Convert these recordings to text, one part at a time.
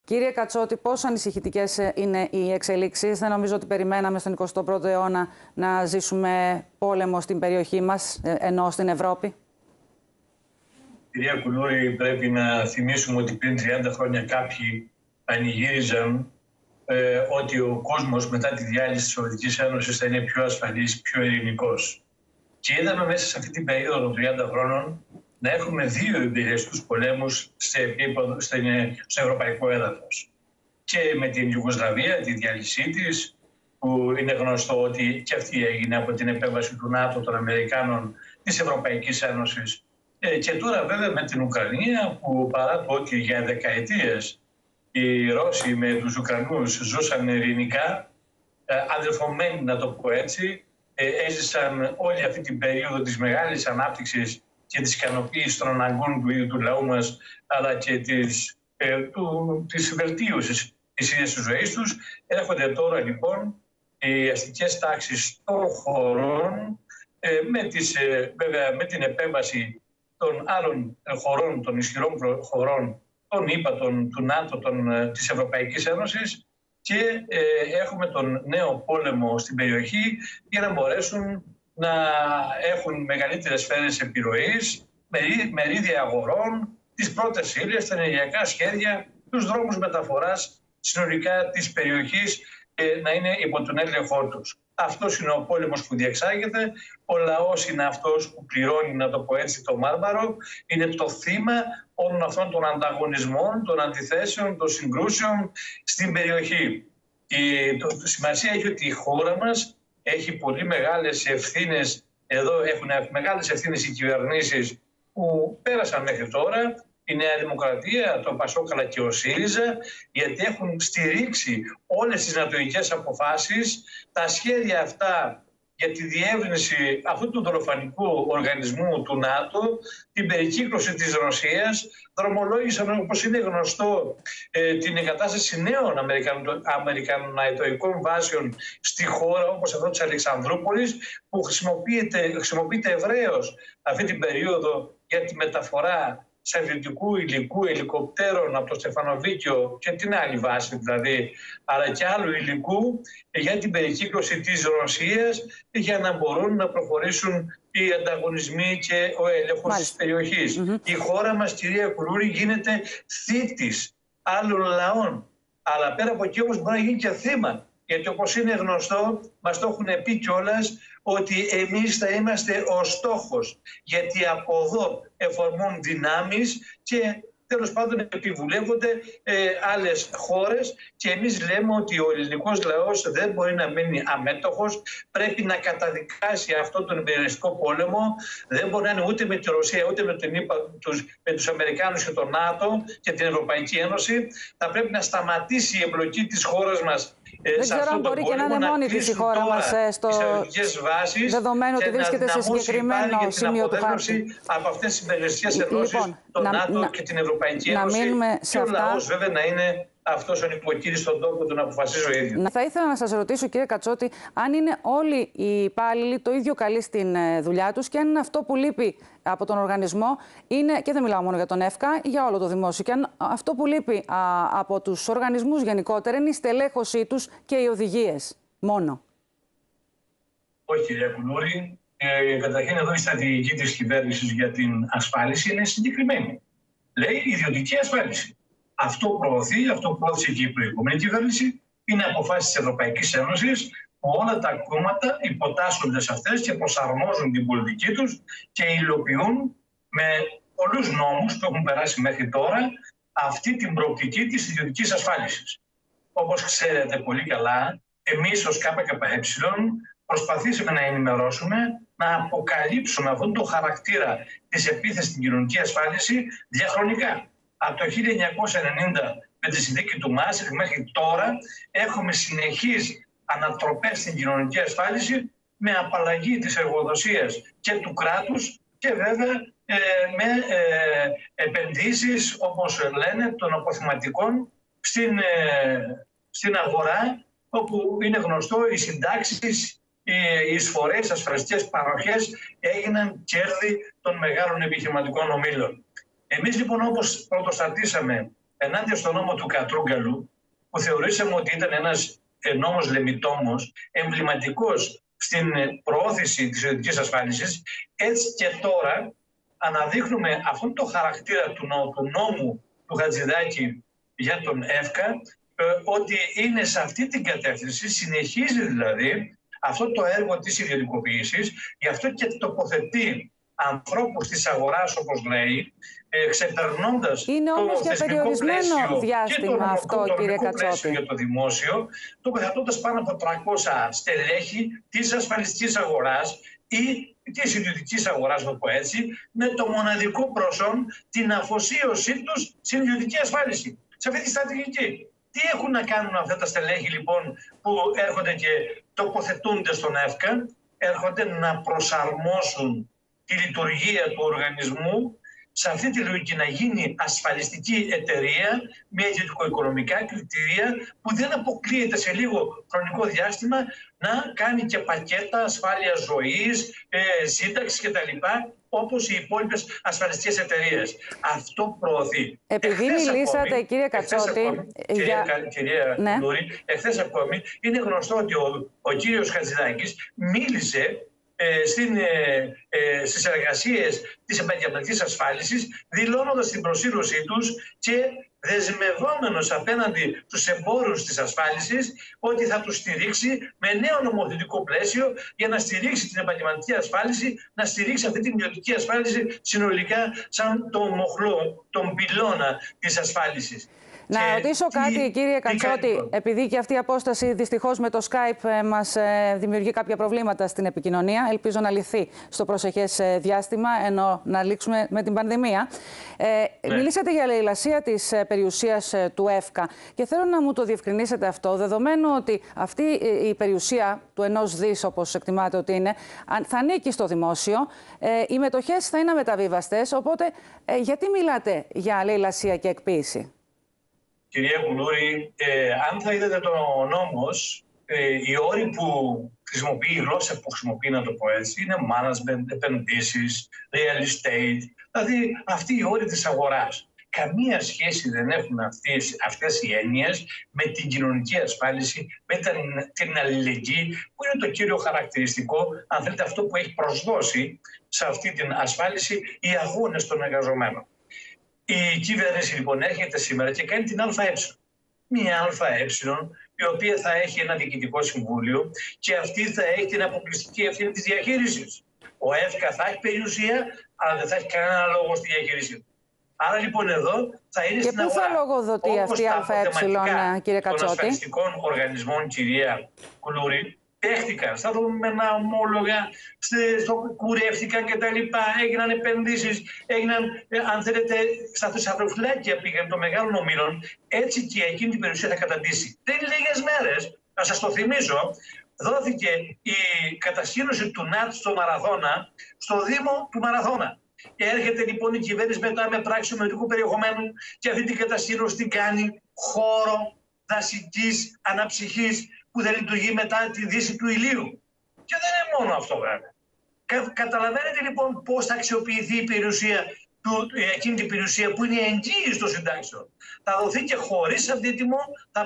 Κύριε Κατσότη, πόσο ανησυχητικές είναι οι εξελίξεις? Δεν νομίζω ότι περιμέναμε στον 21ο αιώνα να ζήσουμε πόλεμο στην περιοχή μας, ενώ στην Ευρώπη. Κυρία Κουλούρη, πρέπει να θυμίσουμε ότι πριν 30 χρόνια κάποιοι πανηγύριζαν ότι ο κόσμος μετά τη διάλυση της Σοβιετικής Ένωσης θα είναι πιο ασφαλής, πιο ειρηνικός. Και είδαμε μέσα σε αυτή την περίοδο των 30 χρόνων να έχουμε δύο εμπειριστικούς πολέμους στο ευρωπαϊκό έδαφος. Και με την Ιουγκοσλαβία, τη διάλυσή της, που είναι γνωστό ότι και αυτή έγινε από την επέμβαση του ΝΑΤΟ, των Αμερικάνων, της Ευρωπαϊκής Ένωσης. Και τώρα βέβαια με την Ουκρανία, που παρά το ότι για δεκαετίες οι Ρώσοι με τους Ουκρανούς ζούσαν ειρηνικά, αδελφωμένοι να το πω έτσι, έζησαν όλη αυτή την περίοδο της μεγάλης ανάπτυξης και της ικανοποίησης των αναγκών του ίδιου του λαού μας, αλλά και της βελτίωσης της ίδιας της ζωής τους. Έρχονται τώρα λοιπόν οι αστικές τάξεις των χωρών βέβαια με την επέμβαση των άλλων χωρών, των ισχυρών χωρών, των ΗΠΑ, του ΝΑΤΟ, της Ευρωπαϊκής Ένωσης, και έχουμε τον νέο πόλεμο στην περιοχή για να μπορέσουν να έχουν μεγαλύτερες σφαίρες επιρροής, μερίδια αγορών, τις πρώτες ύλες, τα ενεργειακά σχέδια, τους δρόμους μεταφοράς συνολικά της περιοχής να είναι υπό τον έλεγχό τους. Αυτός είναι ο πόλεμος που διεξάγεται. Ο λαός είναι αυτός που πληρώνει, να το πω έτσι, το μάρμαρο. Είναι το θύμα όλων αυτών των ανταγωνισμών, των αντιθέσεων, των συγκρούσεων στην περιοχή. Σημασία έχει ότι η χώρα μας έχει πολύ μεγάλες ευθύνες. Εδώ έχουν μεγάλες ευθύνες οι κυβερνήσεις που πέρασαν μέχρι τώρα, η Νέα Δημοκρατία, το ΠΑΣΟΚ αλλά και ο ΣΥΡΙΖΑ, γιατί έχουν στηρίξει όλες τις νατοικές αποφάσεις, τα σχέδια αυτά για τη διεύρυνση αυτού του δολοφονικού οργανισμού του ΝΑΤΟ, την περικύκλωση της Ρωσίας, δρομολόγησαν, όπως είναι γνωστό, την εγκατάσταση νέων αμερικανοϊτοικών βάσεων στη χώρα, όπως αυτό της Αλεξανδρούπολης, που χρησιμοποιείται ευρέως αυτή την περίοδο για τη μεταφορά στρατιωτικού υλικού, ελικοπτέρων από το Στεφανοβίκιο και την άλλη βάση δηλαδή, αλλά και άλλου υλικού για την περικύκλωση της Ρωσίας, για να μπορούν να προχωρήσουν οι ανταγωνισμοί και ο έλεγχος της περιοχής. Η χώρα μας, κυρία Κουλούρη, γίνεται θύτης άλλων λαών. Αλλά πέρα από εκεί όμως μπορεί να γίνει και θύμα. Γιατί όπως είναι γνωστό, μας το έχουν πει κιόλας, ότι εμείς θα είμαστε ο στόχος. Γιατί από εδώ εφορμούν δυνάμεις και τέλος πάντων επιβουλεύονται άλλες χώρες, και εμείς λέμε ότι ο ελληνικός λαός δεν μπορεί να μείνει αμέτωχος, πρέπει να καταδικάσει αυτόν τον υπερελιστικό πόλεμο. Δεν μπορεί να είναι ούτε με τη Ρωσία ούτε με τους Αμερικάνους και τον ΝΑΤΟ και την Ευρωπαϊκή Ένωση. Θα πρέπει να σταματήσει η εμπλοκή της χώρας μας. Δεν ξέρω αν μπορεί και να είναι μόνη της η χώρα μας δεδομένου ότι βρίσκεται σε συγκεκριμένο σημείο του χάρτη. Από αυτές τις υπερελιστικές ενώσεις, τον ΝΑΤΟ και την Ευρωπαϊκή Ένωση, και ο λαός βέβαια να είναι αυτός ο νοικοκύρης στον τόπο του να αποφασίζει ο ίδιος. Θα ήθελα να σας ρωτήσω, κύριε Κατσότη, αν είναι όλοι οι υπάλληλοι το ίδιο καλοί στην δουλειά τους και αν είναι αυτό που λείπει από τον οργανισμό, είναι, και δεν μιλάω μόνο για τον ΕΦΚΑ, για όλο το δημόσιο, και αν αυτό που λείπει από τους οργανισμούς γενικότερα είναι η στελέχωσή τους και οι οδηγίες μόνο. Όχι, κυρία Κουλούρη. Καταρχήν εδώ η στρατηγική της κυβέρνησης για την ασφάλιση είναι συγκεκριμένη. Λέει ιδιωτική ασφάλιση. Αυτό προωθεί, αυτό προώθησε και η προηγούμενη κυβέρνηση, είναι αποφάσεις της Ευρωπαϊκής Ένωσης, που όλα τα κόμματα υποτάσσονται σε αυτές και προσαρμόζουν την πολιτική τους και υλοποιούν με πολλούς νόμους που έχουν περάσει μέχρι τώρα αυτή την προοπτική της ιδιωτικής ασφάλισης. Όπως ξέρετε πολύ καλά, εμείς ως ΚΚΕ προσπαθήσαμε να ενημερώσουμε, να αποκαλύψουμε αυτόν τον χαρακτήρα της επίθεσης στην κοινωνική ασφάλιση διαχρονικά. Από το 1990 με τη συνθήκη του Μάστριχτ μέχρι τώρα έχουμε συνεχείς ανατροπές στην κοινωνική ασφάλιση, με απαλλαγή της εργοδοσίας και του κράτους και βέβαια με επενδύσεις, όπως λένε, των αποθεματικών στην αγορά, όπου είναι γνωστό οι συντάξεις, οι εισφορές, ασφαλιστικές παροχές έγιναν κέρδη των μεγάλων επιχειρηματικών ομίλων. Εμείς λοιπόν, όπως πρωτοστατήσαμε ενάντια στον νόμο του Κατρούγκαλου, που θεωρήσαμε ότι ήταν ένας νόμος λεμιτόμος, εμβληματικός στην προώθηση της ιδιωτικής ασφάλισης, έτσι και τώρα αναδείχνουμε αυτόν το χαρακτήρα του νόμου του Χατζηδάκη για τον ΕΦΚΑ, ότι είναι σε αυτή την κατεύθυνση, συνεχίζει δηλαδή αυτό το έργο της ιδιωτικοποίησης, γι' αυτό και τοποθετεί ανθρώπους της αγοράς, όπως λέει, ξεπερνώντας είναι όμως για περιορισμένο διάστημα αυτό, κύριε Κατσότη, για το δημόσιο, τοποθετώντας πάνω από 300 στελέχη της ασφαλιστικής αγοράς ή της ιδιωτικής αγοράς, να το πω έτσι, με το μοναδικό προσόν την αφοσίωσή τους στην ιδιωτική ασφάλιση. Σε αυτή τη στρατηγική. Τι έχουν να κάνουν αυτά τα στελέχη λοιπόν που έρχονται και τοποθετούνται στον ΕΦΚΑ? Έρχονται να προσαρμόσουν τη λειτουργία του οργανισμού σε αυτή τη λογική, να γίνει ασφαλιστική εταιρεία με ιδιωτικο-οικονομικά κριτήρια που δεν αποκλείεται σε λίγο χρονικό διάστημα να κάνει και πακέτα ασφάλειας ζωής, σύνταξης κτλ. Όπως οι υπόλοιπες ασφαλιστικές εταιρείες. Αυτό προωθεί. Επειδή μιλήσατε, κύριε Κατσότη... Κυρία Λούρη, εχθές ακόμη είναι γνωστό ότι ο κύριος Χατζηδάκης μίλησε στις εργασίες της επαγγελματικής ασφάλισης, δηλώνοντας την προσήλωσή τους και δεσμευόμενος απέναντι στους εμπόρους της ασφάλισης ότι θα τους στηρίξει με νέο νομοθετικό πλαίσιο για να στηρίξει την επαγγελματική ασφάλιση, να στηρίξει αυτή την ιδιωτική ασφάλιση συνολικά σαν τον μοχλό, τον πυλώνα της ασφάλισης. Να ρωτήσω κάτι, κύριε Κατσότη, επειδή και αυτή η απόσταση δυστυχώς με το Skype μας δημιουργεί κάποια προβλήματα στην επικοινωνία. Ελπίζω να λυθεί στο προσεχές διάστημα, ενώ να λήξουμε με την πανδημία. Μιλήσατε για λαιλασία της περιουσίας του ΕΦΚΑ και θέλω να μου το διευκρινίσετε αυτό, δεδομένου ότι αυτή η περιουσία του 1 δις, όπως εκτιμάτε ότι είναι, θα ανήκει στο δημόσιο, οι μετοχές θα είναι αμεταβίβαστες, οπότε γιατί μιλάτε για λαιλασία και εκποίηση? Κυρία Κουλούρη, αν θα είδατε τον νόμος, οι όροι που χρησιμοποιεί, η γλώσσα που χρησιμοποιεί, να το πω έτσι, είναι management, επενδύσεις, real estate, δηλαδή αυτοί οι όροι της αγοράς. Καμία σχέση δεν έχουν αυτές οι έννοιες με την κοινωνική ασφάλιση, με την αλληλεγγύη, που είναι το κύριο χαρακτηριστικό, αν θέλετε, αυτό που έχει προσδώσει σε αυτή την ασφάλιση οι αγώνες των εργαζομένων. Η κυβέρνηση λοιπόν έρχεται σήμερα και κάνει την ΑΕ. Μια ΑΕ η οποία θα έχει ένα διοικητικό συμβούλιο και αυτή θα έχει την αποκλειστική ευθύνη της διαχείρισης. Ο ΕΦΚΑ θα έχει περιουσία, αλλά δεν θα έχει κανένα λόγο στη διαχείριση. Άρα λοιπόν εδώ θα είναι στην αγορά. Και πού θα λογοδοτεί αυτή η ΑΕ, κύριε Κατσότη? Των ασφαλιστικών οργανισμών, κυρία Κουλούρη, παίχτηκαν στα δομημένα ομόλογα, κουρεύτηκαν κτλ. Έγιναν επενδύσεις, έγιναν, αν θέλετε, στα θησαυροφυλάκια πήγαν των μεγάλων ομίλων. Έτσι και εκείνη την περιουσία θα καταντήσει. Πριν λίγες μέρες, να σας το θυμίσω, δόθηκε η κατασκήνωση του ΝΑΤ στο Μαραθώνα, στο Δήμο του Μαραθώνα. Έρχεται λοιπόν η κυβέρνηση μετά με πράξη ομιλητικού περιεχομένου και αυτή την κατασκήνωση την κάνει χώρο δασικής αναψυχής που θα λειτουργεί μετά τη δύση του ηλίου. Και δεν είναι μόνο αυτό, βέβαια. Καταλαβαίνετε λοιπόν πώς θα αξιοποιηθεί η περιουσία, εκείνη την περιουσία που είναι εγγύηση των συντάξεων. Θα δοθεί και χωρίς αντίτιμο,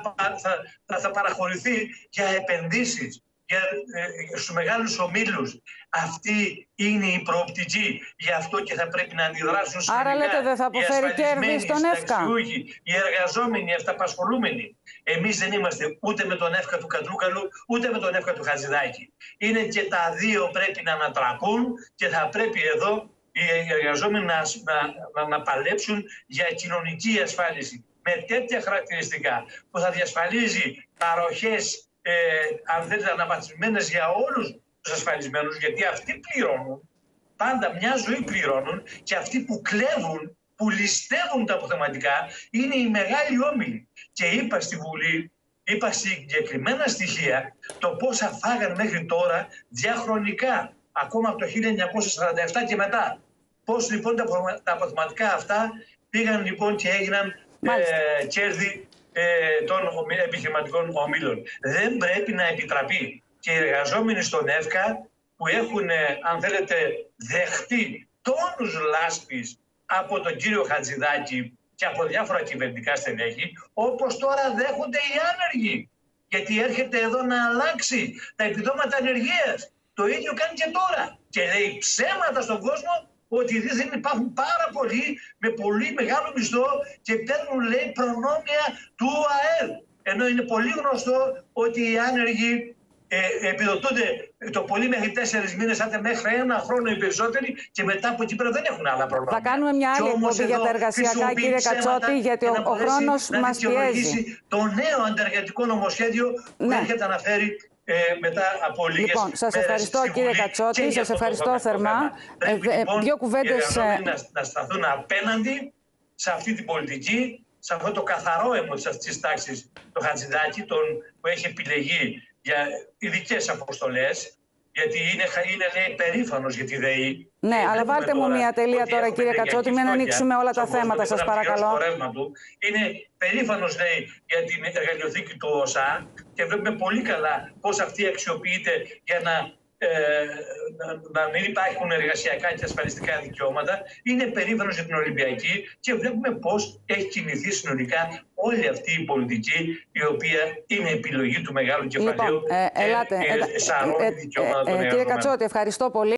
θα παραχωρηθεί για επενδύσεις, στους μεγάλους ομίλους. Αυτή είναι η προοπτική. Γι' αυτό και θα πρέπει να αντιδράσουν συνολικά. Άρα λέτε δεν θα αποφέρει κέρδη στον ΕΦΚΑ? Οι εργαζόμενοι, οι αυταπασχολούμενοι. Εμείς δεν είμαστε ούτε με τον ΕΦΚΑ του Κατρούγκαλου, ούτε με τον ΕΦΚΑ του Χατζηδάκη. Είναι και τα δύο πρέπει να ανατραπούν και θα πρέπει εδώ οι εργαζόμενοι να παλέψουν για κοινωνική ασφάλιση. Με τέτοια χαρακτηριστικά που θα διασφαλίζει παροχές αν θέλετε αναβαθμισμένες για όλους τους ασφαλισμένους, γιατί αυτοί πληρώνουν, πάντα μια ζωή πληρώνουν, και αυτοί που κλέβουν, που ληστεύουν τα αποθεματικά είναι οι μεγάλοι όμιλοι. Και είπα στη Βουλή, είπα συγκεκριμένα στοιχεία το πόσα φάγαν μέχρι τώρα διαχρονικά, ακόμα από το 1947 και μετά. Πώς λοιπόν τα αποθεματικά αυτά πήγαν λοιπόν και έγιναν κέρδη των επιχειρηματικών ομίλων. Δεν πρέπει να επιτραπεί. Και οι εργαζόμενοι στον ΕΦΚΑ που έχουν, αν θέλετε, δεχτεί τόνους λάσπης από τον κύριο Χατζηδάκη και από διάφορα κυβερνητικά στελέχη, όπως τώρα δέχονται οι άνεργοι. Γιατί έρχεται εδώ να αλλάξει τα επιδόματα ανεργίας. Το ίδιο κάνει και τώρα. Και λέει ψέματα στον κόσμο ότι δίθεν υπάρχουν πάρα πολλοί με πολύ μεγάλο μισθό και παίρνουν, λέει, προνόμια του ΑΕΛ. Ενώ είναι πολύ γνωστό ότι οι άνεργοι επιδοτούνται το πολύ μέχρι 4 μήνες, άντε μέχρι 1 χρόνο οι περισσότεροι, και μετά από εκεί πέρα δεν έχουν άλλα προνόμια. Θα κάνουμε μια άλλη εκπομπή για τα εργασιακά, κύριε Κατσότη, γιατί ο χρόνος μας πιέζει. Το νέο αντεργατικό νομοσχέδιο που έρχεται να φέρει μετά από λίγες Λοιπόν, σας ευχαριστώ, κύριε Κατσότη, σας ευχαριστώ θερμά. Δύο κουβέντες. Να σταθούν απέναντι σε αυτή την πολιτική, σε αυτό το καθαρό αίμο της αυτής της τάξης, το Χατζηδάκη, που έχει επιλεγεί για ειδικές αποστολές, γιατί είναι λέει, περήφανος για τη ΔΕΗ. Ναι, αλλά βάλτε μου μια τελεία τώρα, κύριε Κατσότη, μην ανοίξουμε όλα τα θέματα, σας παρακαλώ. Είναι περήφανος, λέει, για την εργαλειοθήκη του ΟΣΑ και βλέπουμε πολύ καλά πώς αυτή αξιοποιείται για να μην υπάρχουν εργασιακά και ασφαλιστικά δικαιώματα. Είναι περήφανος για την Ολυμπιακή και βλέπουμε πώς έχει κινηθεί συνολικά όλη αυτή η πολιτική, η οποία είναι επιλογή του μεγάλου κεφαλαίου. Ελάτε. Κύριε Κατσότη, ευχαριστώ πολύ.